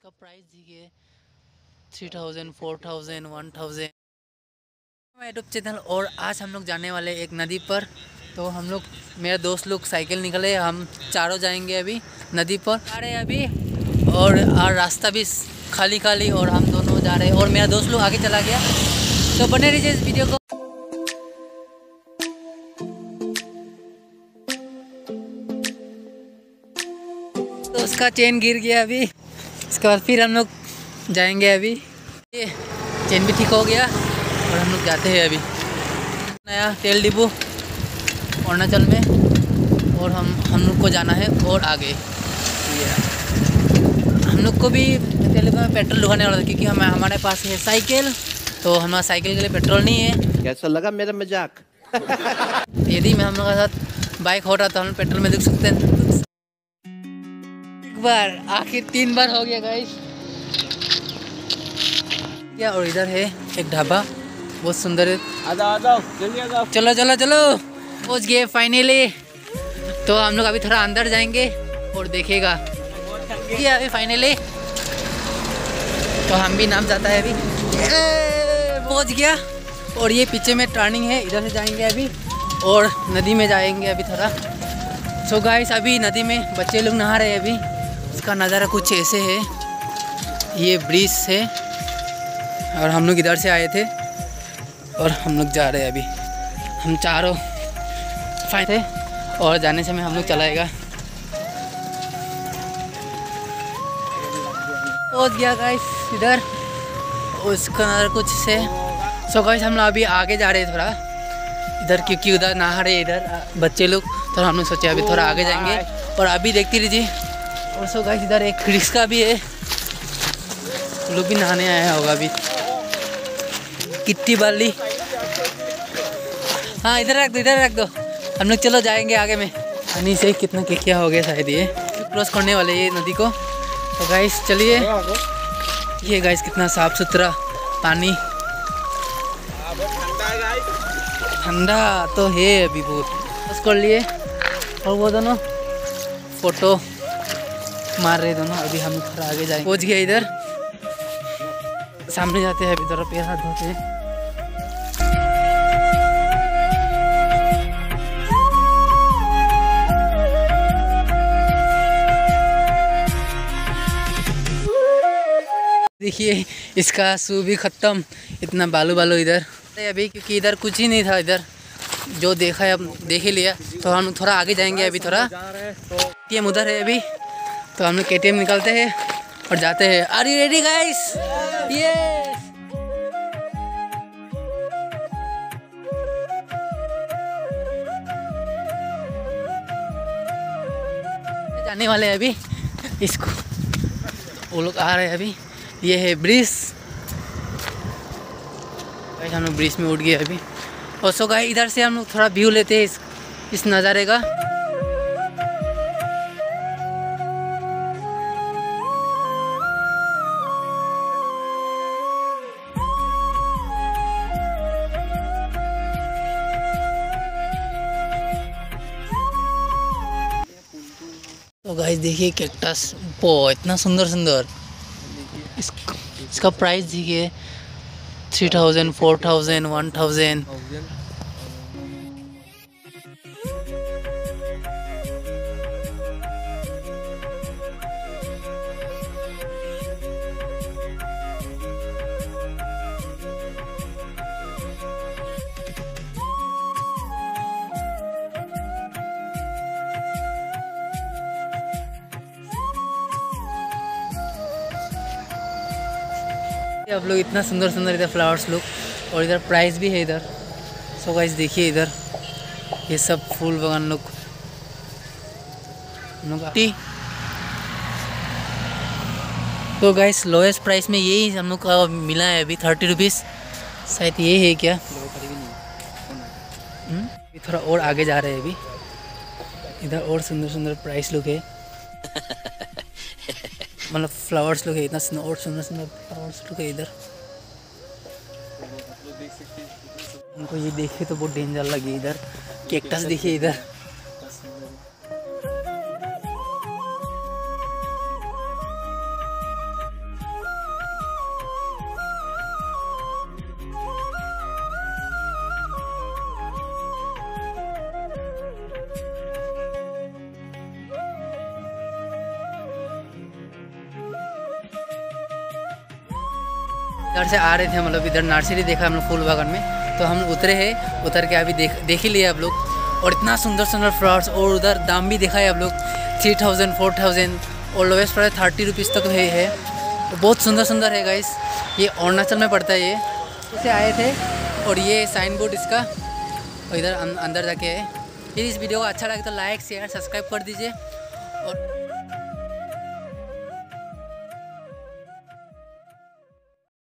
इसका प्राइस देखिए 3000, 4000, 1000 YouTube channel. और आज हम लोग जाने वाले एक नदी पर। तो हम लोग मेरे दोस्त लोग साइकिल निकले, हम चारों जाएंगे अभी नदी पर जा रहे हैं अभी। और रास्ता भी खाली खाली और हम दोनों जा रहे हैं और मेरा दोस्त लोग आगे चला गया। तो बने रहिए इस वीडियो को। तो उसका चेन गिर गया अभी। इसके बाद फिर हम लोग जाएंगे अभी। ये चेन भी ठीक हो गया और हम लोग जाते हैं अभी नया तेल डिपो अरुणाचल में। और हम लोग को जाना है और आगे। हम लोग को भी तेल डिपो में पेट्रोल ढुकाने वाला था क्योंकि हमारे पास है साइकिल। तो हमारा साइकिल के लिए पेट्रोल नहीं है। कैसा लगा मेरा मजाक? यदि मैं हम लोग के साथ बाइक हो रहा तो हम पेट्रोल में दुख सकते हैं। एक बार आखिर 3 बार हो गया गाइस क्या। और इधर है एक ढाबा, बहुत सुंदर है। चलो चलो चलो पहुंच गए फाइनली। तो हम लोग अभी थोड़ा अंदर जाएंगे और देखेगा क्या अभी फाइनली। तो हम भी नाम जाता है अभी। पहुंच गया। और ये पीछे में टर्निंग है, इधर से जाएंगे अभी और नदी में जाएंगे अभी थोड़ा। सो गाइस अभी नदी में बच्चे लोग नहा रहे हैं अभी। इसका नज़ारा कुछ ऐसे है। ये ब्रिज है और हम लोग इधर से आए थे और हम लोग जा रहे हैं अभी। हम चारों फाइन थे और जाने से में हम लोग चलाएगा। पहुंच गया गाइस इधर। उसका नज़ारा कुछ से। सो गाइस हम लोग अभी आगे जा रहे हैं थोड़ा इधर क्योंकि उधर नहा रहे इधर बच्चे लोग। तो हम लोग सोचे अभी थोड़ा आगे जाएंगे और अभी देखते रहिए। और सो गाइस इधर एक रिक्शा भी है, लोग भी नहाने आया होगा अभी। कितनी बाली। हाँ इधर रख दो। हम लोग चलो जाएंगे आगे में। पानी से कितना क्या हो गया शायद ये क्रॉस करने वाले ये नदी को। तो गाइस चलिए। ये गाइस कितना साफ सुथरा पानी। ठंडा तो है अभी बहुत। बस कर लिए और वो दोनों फोटो मार रहे दोनों। अभी हम थोड़ा आगे जाएंगे। पहुंच गए इधर, सामने जाते हैं अभी थोड़ा पैर हाथ धोते हैं। देखिए इसका शू भी ख़त्म, इतना बालू बालू इधर अभी क्योंकि इधर कुछ ही नहीं था। इधर जो देखा है अब देख ही लिया। तो हम थोड़ा आगे जाएंगे अभी थोड़ा। KTM उधर है अभी। तो हम लोग KTM निकलते हैं और जाते हैं। Are you ready guys? Yes. जाने वाले हैं अभी इसको। वो लोग आ रहे हैं अभी। ये है ब्रिज। हम लोग ब्रिज में उठ गए अभी। और सो गाइस इधर से हम लोग थोड़ा व्यू लेते हैं इस नज़ारे का। तो गाइस देखिए कैक्टस बहुत इतना सुंदर सुंदर। इसका प्राइस देखिए 3000, 4000, 1000। अब लोग इतना सुंदर सुंदर इधर फ्लावर्स लोग और इधर प्राइस भी है इधर। सो गाइस देखिए इधर ये सब फूल बागान लोग। तो गाइस लोएस्ट प्राइस में यही हम लोग का मिला है अभी 30 रुपीज़ शायद। ये है क्या? थोड़ा और आगे जा रहे हैं अभी। इधर और सुंदर सुंदर प्राइस लोग है। मतलब फ्लावर्स लोग है इतना और सुंदर सुंदर फ्लावर्स लोग है इधर। हमको ये देखे तो बहुत डेंजर लगे। इधर कैक्टस देखिए इधर। इधर से आ रहे थे हम लोग, इधर नर्सरी देखा हम लोग फूल बागान में, तो हम उतरे हैं, उतर के अभी देख ही लिए आप लोग। और इतना सुंदर सुंदर फ्लावर्स, और उधर दाम भी देखा है आप लोग 3000 4000 और लोवेस्ट प्राइस 30 रुपीज़ तक है। तो बहुत सुंदर सुंदर है गाइस। ये अरुणाचल में पड़ता है, ये इसे आए थे। और ये साइन बोर्ड इसका, और इधर अंदर जाके है। यदि इस वीडियो को अच्छा लगे तो लाइक शेयर सब्सक्राइब कर दीजिए। और